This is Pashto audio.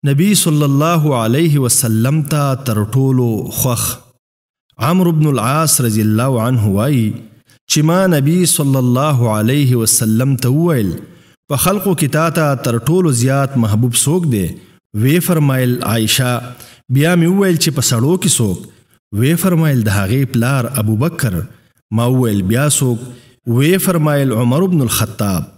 نبی صلی الله علیه وسلم ته تر ټولو خوښ. عمرو بن العاص رضی الله عنه وایي چې ما نبی صلی الله علیه وسلم ته وویل په خلقو کې تا ته تر ټولو زیات محبوب څوک دی؟ وی فرمایل عایشه. بیا مې وویل چې په سړو کې څوک؟ وی فرمایل د هغې پلار ابوبکر. ما وویل بیا څوک؟ وی فرمایل عمر بن الخطاب.